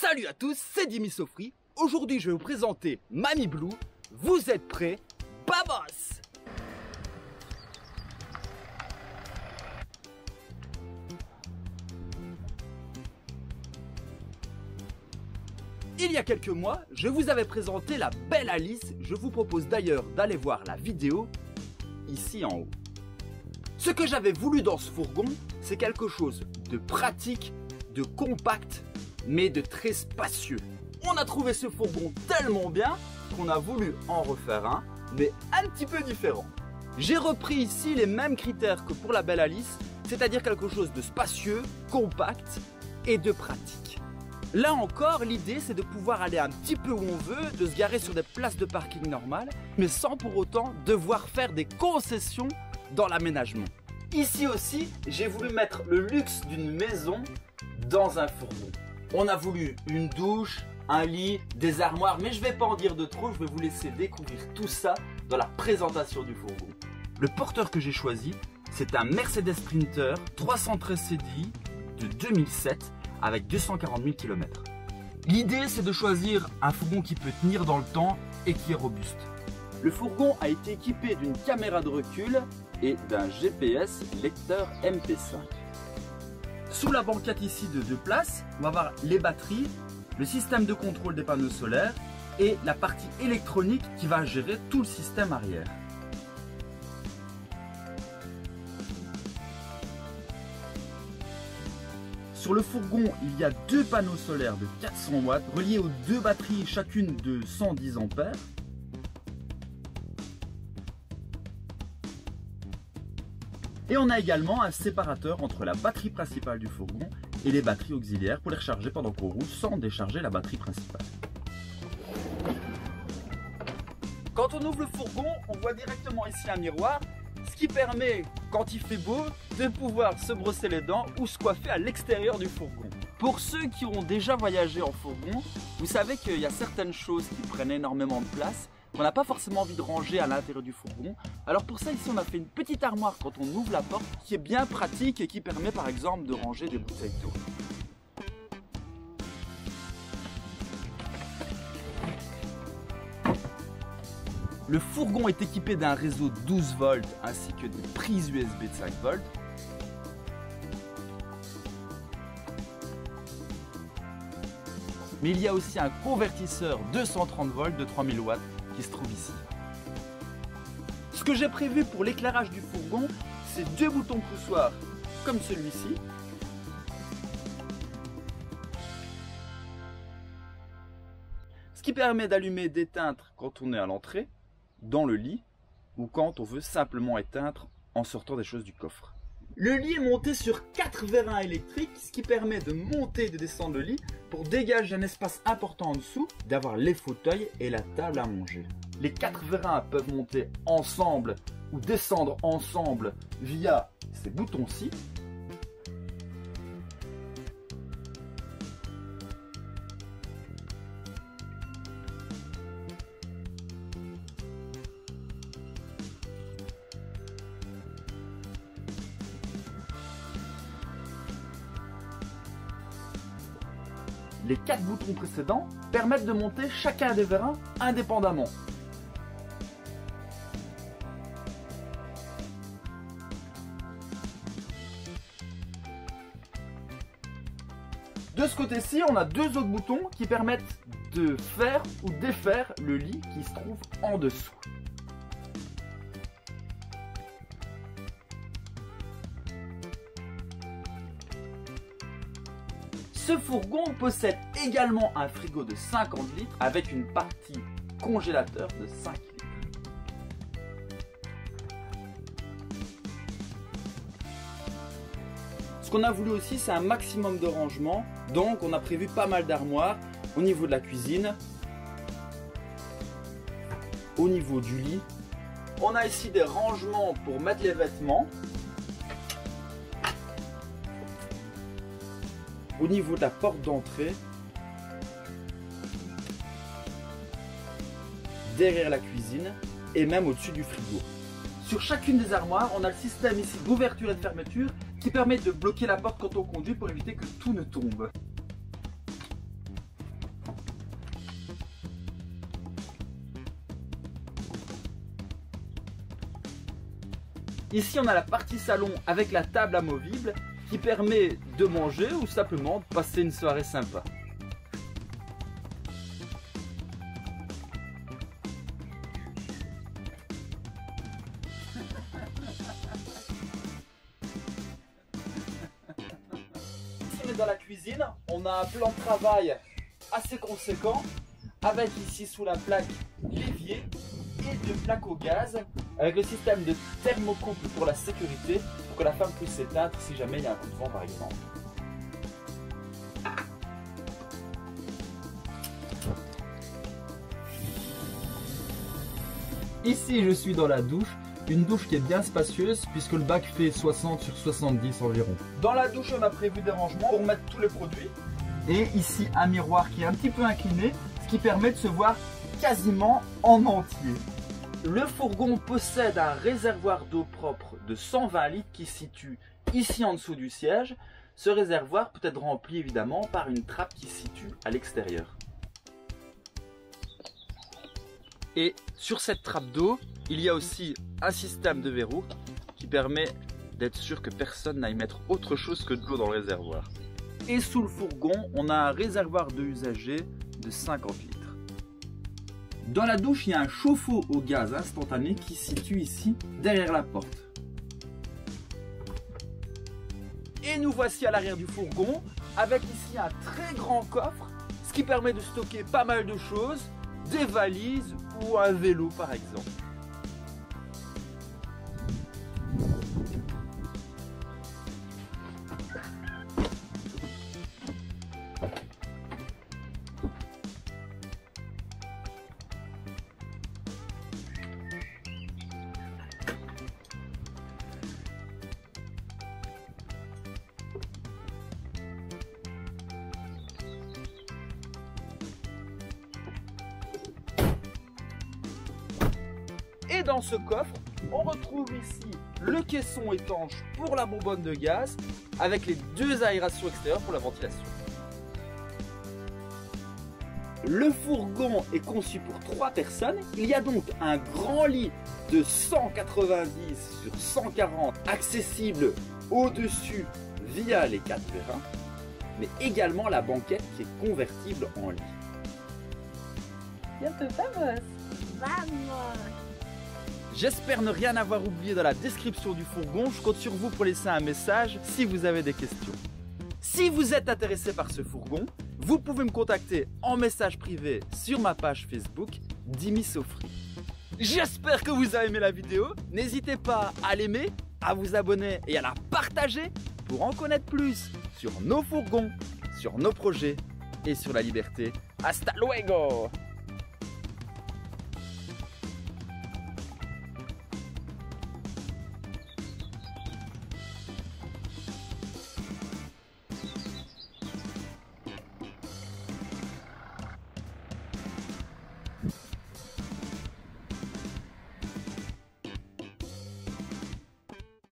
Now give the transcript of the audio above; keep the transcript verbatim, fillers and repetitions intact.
Salut à tous, c'est Dimi Sofri. Aujourd'hui, je vais vous présenter Mamie Blue. Vous êtes prêts? Vamos! Il y a quelques mois, je vous avais présenté la belle Alice. Je vous propose d'ailleurs d'aller voir la vidéo ici en haut. Ce que j'avais voulu dans ce fourgon, c'est quelque chose de pratique, de compact, mais de très spacieux. On a trouvé ce fourgon tellement bien qu'on a voulu en refaire un, mais un petit peu différent. J'ai repris ici les mêmes critères que pour la belle Alice, c'est-à-dire quelque chose de spacieux, compact et de pratique. Là encore, l'idée c'est de pouvoir aller un petit peu où on veut, de se garer sur des places de parking normales, mais sans pour autant devoir faire des concessions dans l'aménagement. Ici aussi, j'ai voulu mettre le luxe d'une maison dans un fourgon. On a voulu une douche, un lit, des armoires, mais je ne vais pas en dire de trop, je vais vous laisser découvrir tout ça dans la présentation du fourgon. Le porteur que j'ai choisi, c'est un Mercedes Sprinter trois cent treize C D I de deux mille sept avec deux cent quarante mille kilomètres. L'idée, c'est de choisir un fourgon qui peut tenir dans le temps et qui est robuste. Le fourgon a été équipé d'une caméra de recul et d'un G P S lecteur M P cinq. Sous la banquette ici de deux places, on va voir les batteries, le système de contrôle des panneaux solaires et la partie électronique qui va gérer tout le système arrière. Sur le fourgon, il y a deux panneaux solaires de quatre cents watts reliés aux deux batteries chacune de cent dix ampères. Et on a également un séparateur entre la batterie principale du fourgon et les batteries auxiliaires pour les recharger pendant qu'on roule sans décharger la batterie principale. Quand on ouvre le fourgon, on voit directement ici un miroir, ce qui permet, quand il fait beau, de pouvoir se brosser les dents ou se coiffer à l'extérieur du fourgon. Pour ceux qui ont déjà voyagé en fourgon, vous savez qu'il y a certaines choses qui prennent énormément de place, qu'on n'a pas forcément envie de ranger à l'intérieur du fourgon. Alors pour ça, ici on a fait une petite armoire quand on ouvre la porte qui est bien pratique et qui permet par exemple de ranger des bouteilles d'eau. Le fourgon est équipé d'un réseau douze volts ainsi que des prises U S B de cinq volts. Mais il y a aussi un convertisseur deux cent trente volts de trois mille watts qui se trouve ici. Ce que j'ai prévu pour l'éclairage du fourgon, c'est deux boutons poussoirs comme celui-ci. Ce qui permet d'allumer et d'éteindre quand on est à l'entrée, dans le lit, ou quand on veut simplement éteindre en sortant des choses du coffre. Le lit est monté sur quatre vérins électriques, ce qui permet de monter et de descendre le lit pour dégager un espace important en dessous, d'avoir les fauteuils et la table à manger. Les quatre vérins peuvent monter ensemble ou descendre ensemble via ces boutons-ci. Les quatre boutons précédents permettent de monter chacun des vérins indépendamment. De ce côté-ci, on a deux autres boutons qui permettent de faire ou défaire le lit qui se trouve en dessous. Ce fourgon possède également un frigo de cinquante litres avec une partie congélateur de cinq litres. Ce qu'on a voulu aussi, c'est un maximum de rangement. Donc on a prévu pas mal d'armoires au niveau de la cuisine, au niveau du lit. On a ici des rangements pour mettre les vêtements. Au niveau de la porte d'entrée, derrière la cuisine et même au-dessus du frigo. Sur chacune des armoires, on a le système ici d'ouverture et de fermeture qui permet de bloquer la porte quand on conduit pour éviter que tout ne tombe. Ici, on a la partie salon avec la table amovible qui permet de manger ou simplement de passer une soirée sympa. Ici, on est dans la cuisine. On a un plan de travail assez conséquent avec ici sous la plaque l'évier et deux plaques au gaz avec le système de thermocouple pour la sécurité pour que la femme puisse s'éteindre si jamais il y a un coup de vent par exemple. Ici je suis dans la douche, une douche qui est bien spacieuse puisque le bac fait soixante sur soixante-dix environ. Dans la douche on a prévu des rangements pour mettre tous les produits. Et ici un miroir qui est un petit peu incliné, ce qui permet de se voir quasiment en entier. Le fourgon possède un réservoir d'eau propre de cent vingt litres qui se situe ici en dessous du siège. Ce réservoir peut être rempli évidemment par une trappe qui se situe à l'extérieur. Et sur cette trappe d'eau, il y a aussi un système de verrou qui permet d'être sûr que personne n'aille mettre autre chose que de l'eau dans le réservoir. Et sous le fourgon, on a un réservoir d'eau usagé de cinquante litres. Dans la douche, il y a un chauffe-eau au gaz instantané qui se situe ici, derrière la porte. Et nous voici à l'arrière du fourgon, avec ici un très grand coffre, ce qui permet de stocker pas mal de choses, des valises ou un vélo par exemple. Et dans ce coffre, on retrouve ici le caisson étanche pour la bonbonne de gaz avec les deux aérations extérieures pour la ventilation. Le fourgon est conçu pour trois personnes. Il y a donc un grand lit de cent quatre-vingt-dix sur cent quarante accessible au-dessus via les quatre vérins, mais également la banquette qui est convertible en lit. Bientôt, vamos! Vamos! J'espère ne rien avoir oublié dans la description du fourgon. Je compte sur vous pour laisser un message si vous avez des questions. Si vous êtes intéressé par ce fourgon, vous pouvez me contacter en message privé sur ma page Facebook Dimi Sofri. J'espère que vous avez aimé la vidéo. N'hésitez pas à l'aimer, à vous abonner et à la partager pour en connaître plus sur nos fourgons, sur nos projets et sur la liberté. Hasta luego!